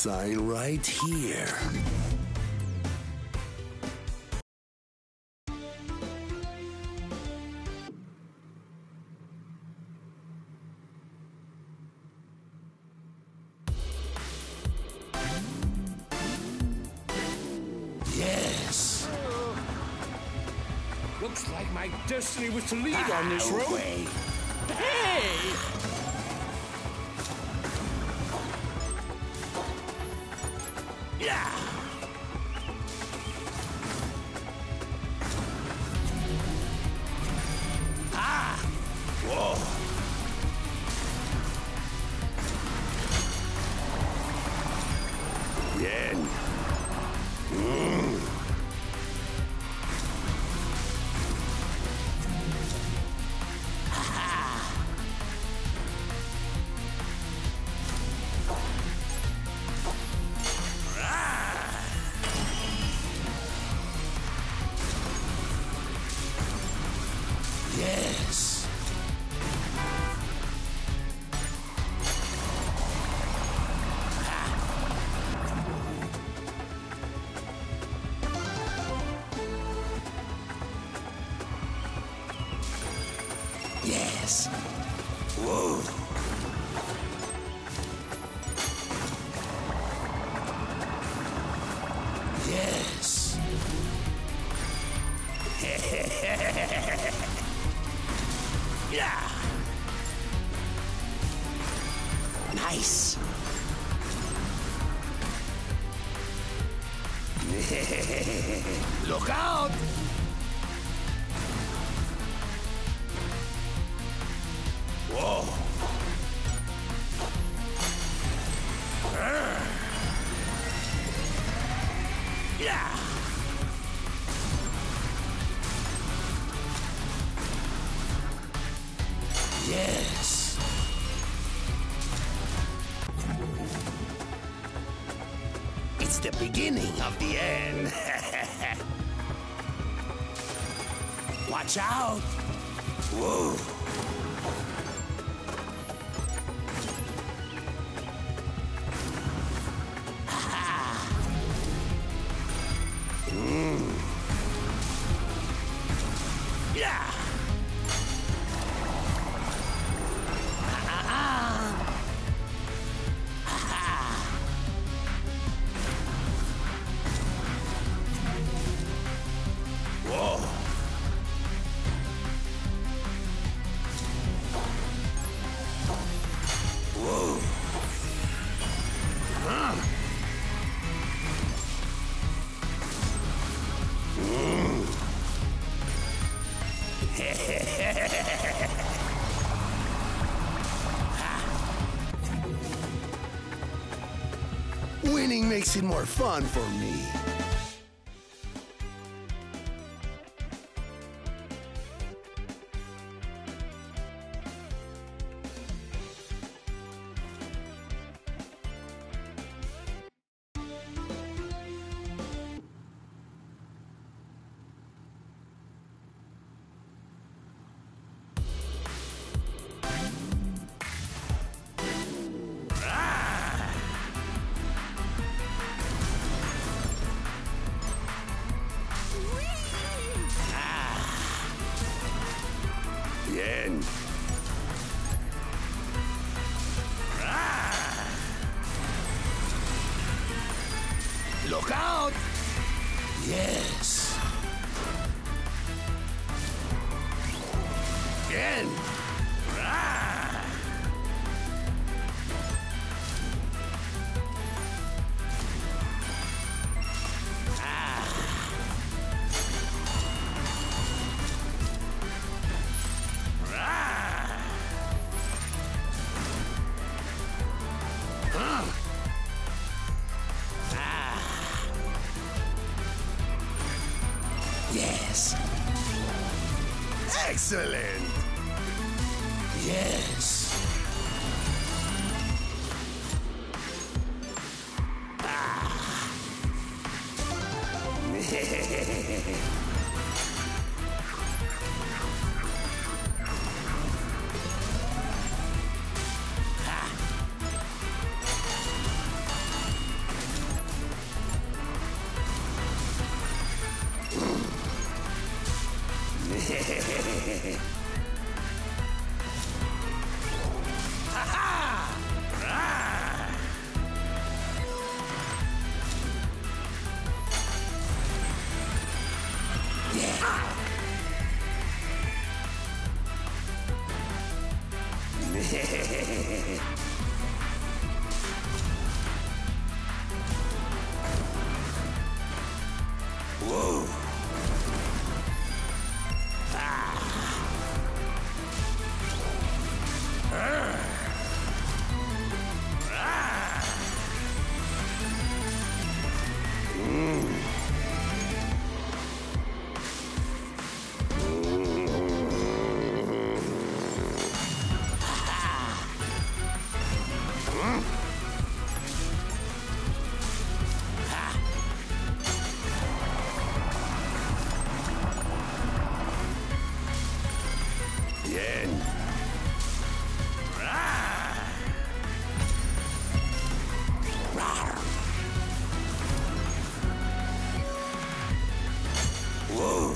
sign right here. Yes. Looks like my destiny was to lead on this road. Away. Hey! Yeah. Ah. Whoa. Bien. Yes. Yes. Whoa. Yes. Yeah. Nice. Look out. Whoa. Yeah. Yes. It's the beginning of the end. Watch out. Whoa. Yeah. Whoa. Whoa. Winning makes it more fun for me. Bien. Look out! Yes. Bien. Yes. Excellent. Yes. Whoa. Bien. Whoa.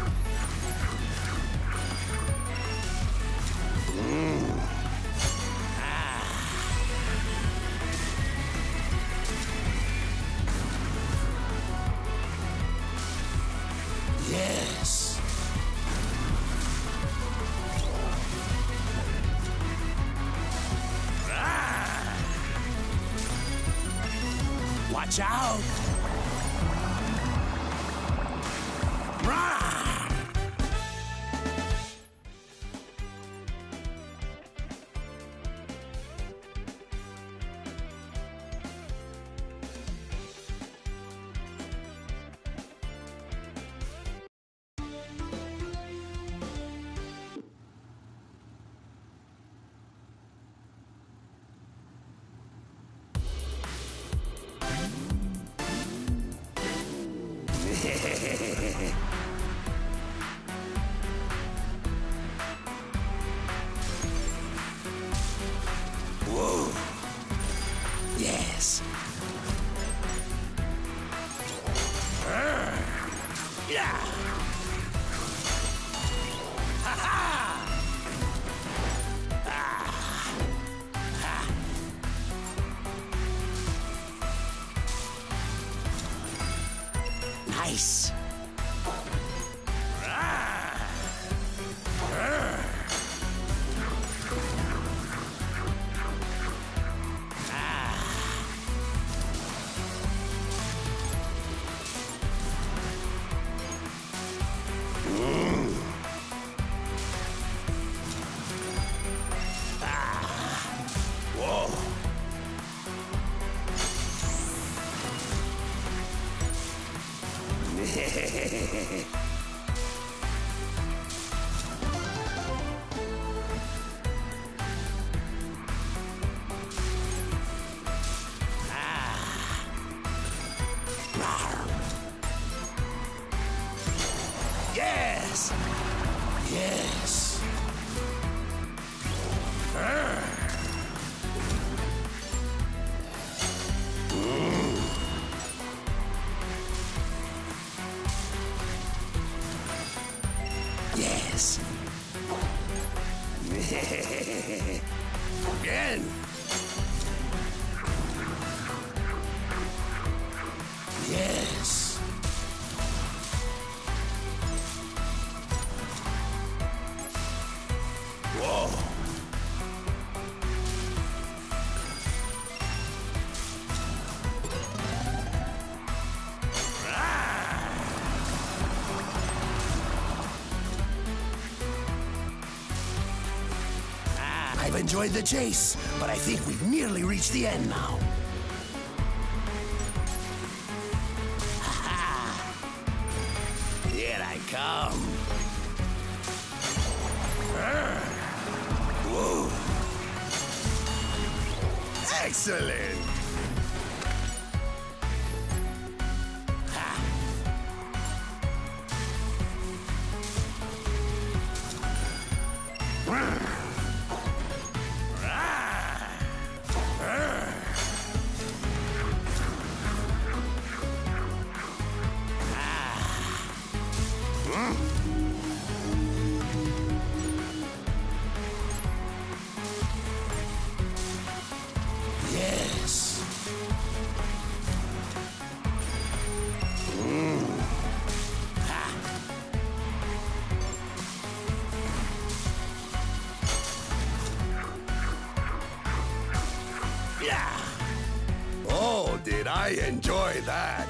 Yes. Watch out! Whoa. Yes. Yeah. Nice. Whoa. Yes. Yes. Yes. Again. Yes. Whoa. I've enjoyed the chase, but I think we've nearly reached the end now. Here I come. Whoa. Excellent. did I enjoy that!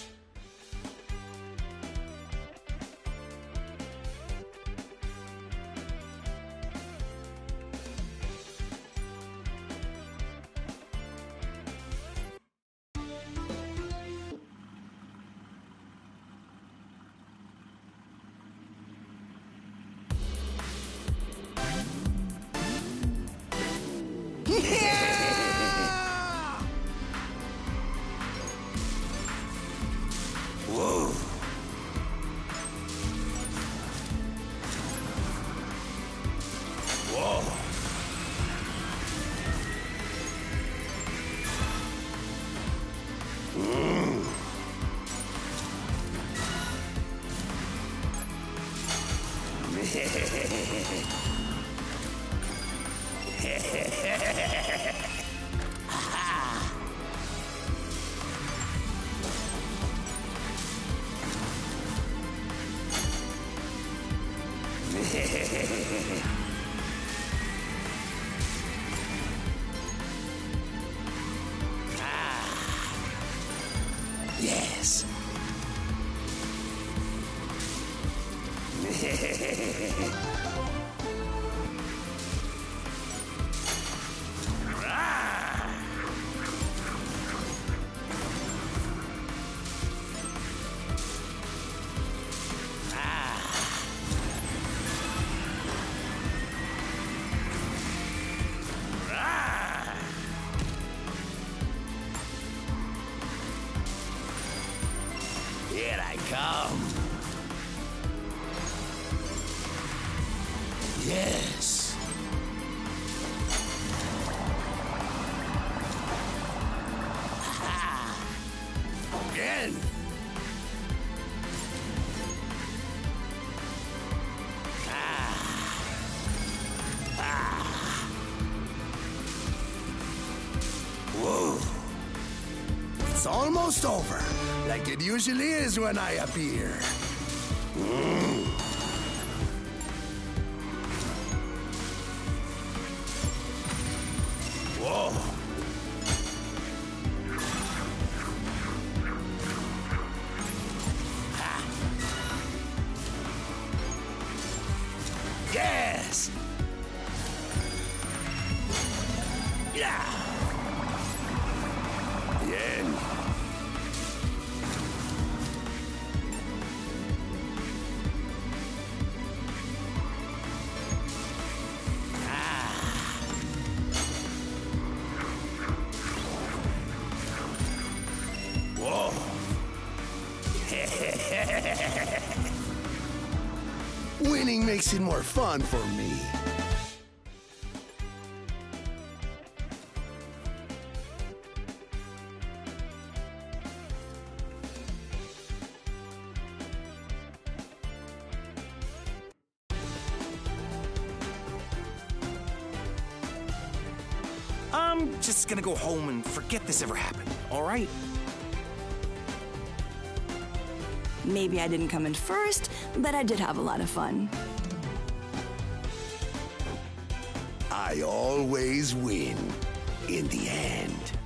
Whoa. Whoa. Yes. Here I come. Yes. Again. Whoa. It's almost over, like it usually is when I appear. Whoa. Ha. Yes. Yeah. Bien. Whoa. Winning makes it more fun for me. I'm just gonna go home and forget this ever happened, all right? Maybe I didn't come in first, but I did have a lot of fun. I always win in the end.